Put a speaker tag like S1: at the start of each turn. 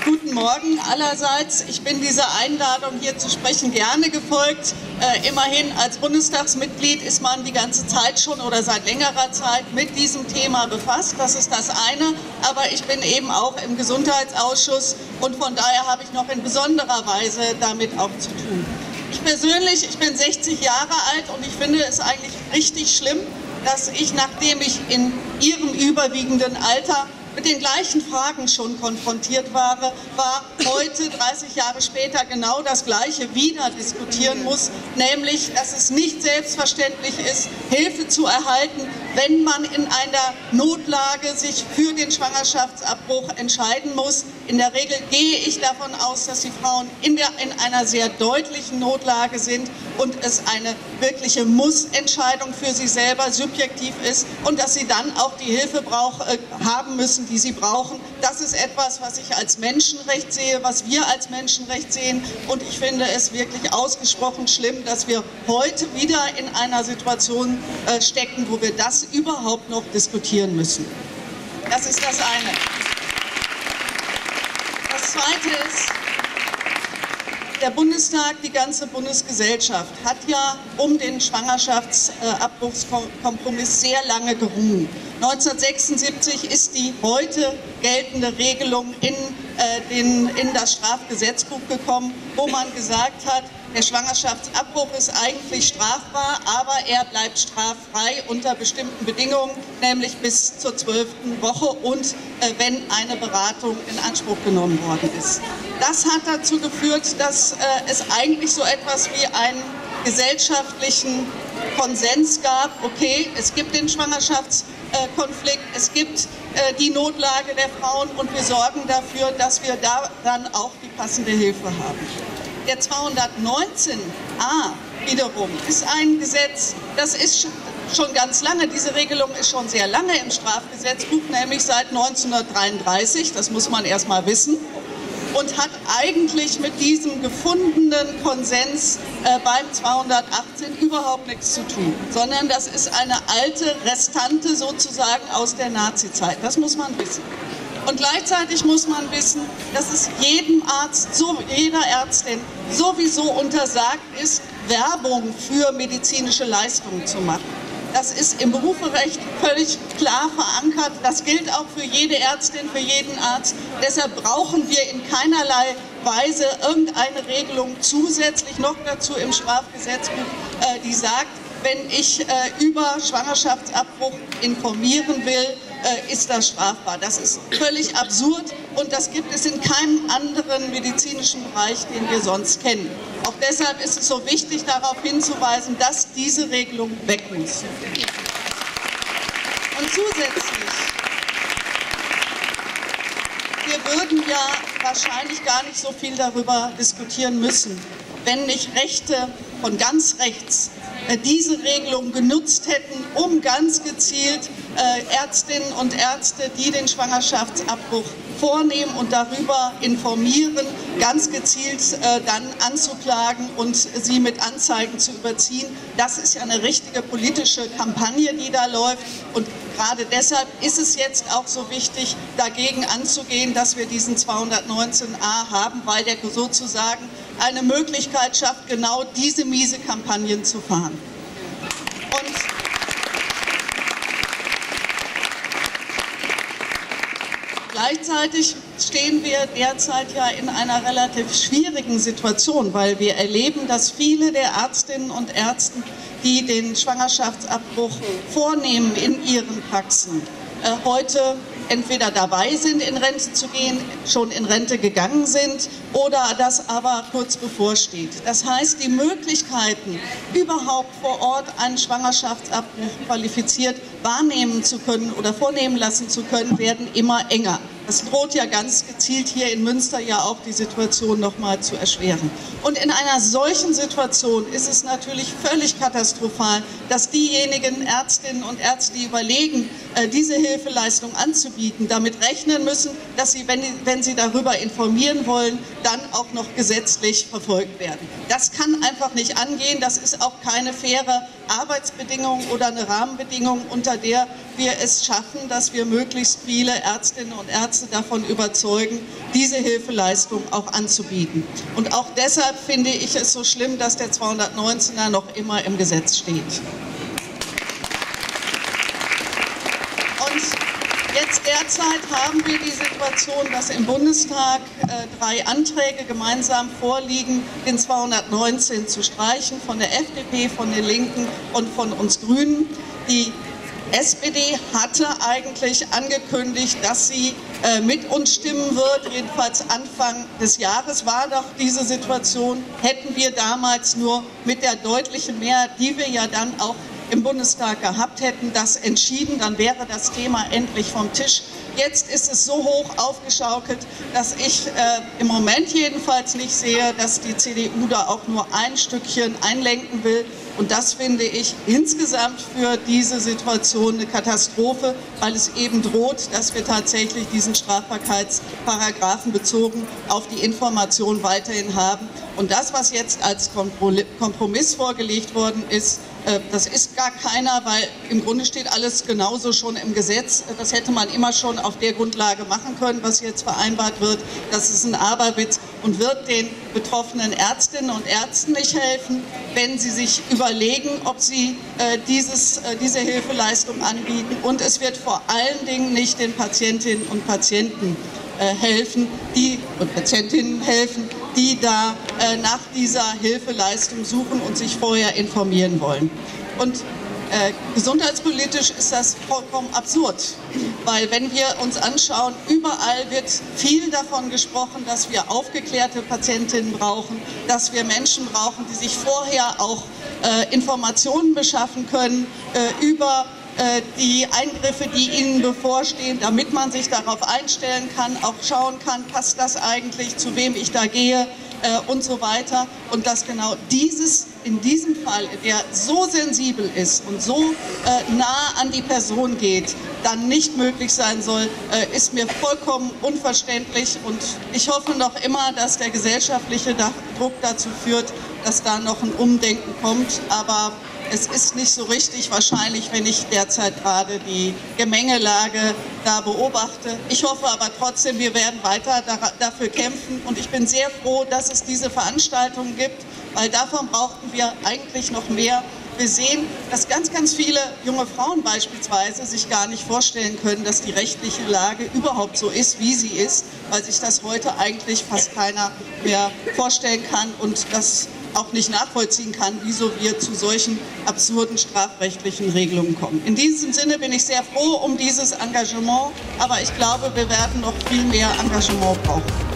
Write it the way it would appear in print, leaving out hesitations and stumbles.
S1: Guten Morgen allerseits. Ich bin dieser Einladung, hier zu sprechen, gerne gefolgt. Immerhin als Bundestagsmitglied ist man die ganze Zeit schon oder seit längerer Zeit mit diesem Thema befasst. Das ist das eine. Aber ich bin eben auch im Gesundheitsausschuss und von daher habe ich noch in besonderer Weise damit auch zu tun. Ich persönlich, ich bin 60 Jahre alt und ich finde es eigentlich richtig schlimm, dass ich, nachdem ich in Ihrem überwiegenden Alter mit den gleichen Fragen schon konfrontiert war heute, 30 Jahre später, genau das Gleiche wieder diskutieren muss, nämlich, dass es nicht selbstverständlich ist, Hilfe zu erhalten, wenn man in einer Notlage sich für den Schwangerschaftsabbruch entscheiden muss. In der Regel gehe ich davon aus, dass die Frauen in einer sehr deutlichen Notlage sind und es eine wirkliche Muss-Entscheidung für sie selber subjektiv ist und dass sie dann auch die Hilfe haben müssen, die sie brauchen. Das ist etwas, was ich als Menschenrecht sehe, was wir als Menschenrecht sehen. Und ich finde es wirklich ausgesprochen schlimm, dass wir heute wieder in einer Situation stecken, wo wir das überhaupt noch diskutieren müssen. Das ist das eine. Das Zweite ist, der Bundestag, die ganze Bundesgesellschaft hat ja um den Schwangerschaftsabbruchskompromiss sehr lange gerungen. 1976 ist die heute geltende Regelung in das Strafgesetzbuch gekommen, wo man gesagt hat, der Schwangerschaftsabbruch ist eigentlich strafbar, aber er bleibt straffrei unter bestimmten Bedingungen, nämlich bis zur 12. Woche und wenn eine Beratung in Anspruch genommen worden ist. Das hat dazu geführt, dass es eigentlich so etwas wie einen gesellschaftlichen Konsens gab. Okay, es gibt den Schwangerschaftskonflikt, es gibt die Notlage der Frauen und wir sorgen dafür, dass wir da dann auch die passende Hilfe haben. Der 219a wiederum ist ein Gesetz, das ist schon ganz lange, diese Regelung ist schon sehr lange im Strafgesetzbuch, nämlich seit 1933, das muss man erst mal wissen, und hat eigentlich mit diesem gefundenen Konsens beim 218 überhaupt nichts zu tun, sondern das ist eine alte Restante sozusagen aus der Nazizeit, das muss man wissen. Und gleichzeitig muss man wissen, dass es jedem Arzt, jeder Ärztin sowieso untersagt ist, Werbung für medizinische Leistungen zu machen. Das ist im Berufsrecht völlig klar verankert. Das gilt auch für jede Ärztin, für jeden Arzt. Deshalb brauchen wir in keinerlei Weise irgendeine Regelung zusätzlich noch dazu im Strafgesetzbuch, die sagt, wenn ich über Schwangerschaftsabbruch informieren will, ist das strafbar. Das ist völlig absurd und das gibt es in keinem anderen medizinischen Bereich, den wir sonst kennen. Auch deshalb ist es so wichtig, darauf hinzuweisen, dass diese Regelung weg muss. Und zusätzlich, wir würden ja wahrscheinlich gar nicht so viel darüber diskutieren müssen, wenn nicht Rechte von ganz rechts diese Regelung genutzt hätten, um ganz gezielt Ärztinnen und Ärzte, die den Schwangerschaftsabbruch vornehmen und darüber informieren, ganz gezielt dann anzuklagen und sie mit Anzeigen zu überziehen. Das ist ja eine richtige politische Kampagne, die da läuft. Und gerade deshalb ist es jetzt auch so wichtig, dagegen anzugehen, dass wir diesen 219a haben, weil der sozusagen eine Möglichkeit schafft, genau diese miese Kampagnen zu fahren. Und gleichzeitig stehen wir derzeit ja in einer relativ schwierigen Situation, weil wir erleben, dass viele der Ärztinnen und Ärzte, die den Schwangerschaftsabbruch vornehmen in ihren Praxen, heute entweder dabei sind, in Rente zu gehen, schon in Rente gegangen sind oder das aber kurz bevorsteht. Das heißt, die Möglichkeiten, überhaupt vor Ort einen Schwangerschaftsabbruch qualifiziert wahrnehmen zu können oder vornehmen lassen zu können, werden immer enger. Das droht ja ganz gezielt hier in Münster ja auch die Situation noch mal zu erschweren. Und in einer solchen Situation ist es natürlich völlig katastrophal, dass diejenigen Ärztinnen und Ärzte, die überlegen, diese Hilfeleistung anzubieten, damit rechnen müssen, dass sie, wenn sie darüber informieren wollen, dann auch noch gesetzlich verfolgt werden. Das kann einfach nicht angehen. Das ist auch keine faire Arbeitsbedingung oder eine Rahmenbedingung, unter der wir es schaffen, dass wir möglichst viele Ärztinnen und Ärzte Ärzte davon überzeugen, diese Hilfeleistung auch anzubieten. Und auch deshalb finde ich es so schlimm, dass der 219er noch immer im Gesetz steht. Und jetzt derzeit haben wir die Situation, dass im Bundestag 3 Anträge gemeinsam vorliegen, den 219 zu streichen, von der FDP, von den Linken und von uns Grünen. Die SPD hatte eigentlich angekündigt, dass sie mit uns stimmen wird. Jedenfalls Anfang des Jahres war doch diese Situation. Hätten wir damals nur mit der deutlichen Mehrheit, die wir ja dann auch im Bundestag gehabt hätten, das entschieden, dann wäre das Thema endlich vom Tisch. Jetzt ist es so hoch aufgeschaukelt, dass ich im Moment jedenfalls nicht sehe, dass die CDU da auch nur ein Stückchen einlenken will. Und das finde ich insgesamt für diese Situation eine Katastrophe, weil es eben droht, dass wir tatsächlich diesen Strafbarkeitsparagraphen bezogen auf die Information weiterhin haben. Und das, was jetzt als Kompromiss vorgelegt worden ist, das ist gar keiner, weil im Grunde steht alles genauso schon im Gesetz. Das hätte man immer schon auf der Grundlage machen können, was jetzt vereinbart wird. Das ist ein Aberwitz und wird den betroffenen Ärztinnen und Ärzten nicht helfen, wenn sie sich überlegen, ob sie diese Hilfeleistung anbieten. Und es wird vor allen Dingen nicht den Patientinnen und Patienten helfen, Patientinnen helfen, die da nach dieser Hilfeleistung suchen und sich vorher informieren wollen. Und gesundheitspolitisch ist das vollkommen absurd, weil wenn wir uns anschauen, überall wird viel davon gesprochen, dass wir aufgeklärte Patientinnen brauchen, dass wir Menschen brauchen, die sich vorher auch Informationen beschaffen können über die Eingriffe, die ihnen bevorstehen, damit man sich darauf einstellen kann, auch schauen kann, passt das eigentlich, zu wem ich da gehe und so weiter. Und dass genau in diesem Fall, der so sensibel ist und so nah an die Person geht, dann nicht möglich sein soll, ist mir vollkommen unverständlich. Und ich hoffe noch immer, dass der gesellschaftliche Druck dazu führt, dass da noch ein Umdenken kommt. Aber es ist nicht so richtig wahrscheinlich, wenn ich derzeit gerade die Gemengelage da beobachte. Ich hoffe aber trotzdem, wir werden weiter dafür kämpfen. Und ich bin sehr froh, dass es diese Veranstaltungen gibt, weil davon brauchten wir eigentlich noch mehr. Wir sehen, dass ganz, ganz viele junge Frauen beispielsweise sich gar nicht vorstellen können, dass die rechtliche Lage überhaupt so ist, wie sie ist, weil sich das heute eigentlich fast keiner mehr vorstellen kann und das auch nicht nachvollziehen kann, wieso wir zu solchen absurden strafrechtlichen Regelungen kommen. In diesem Sinne bin ich sehr froh um dieses Engagement, aber ich glaube, wir werden noch viel mehr Engagement brauchen.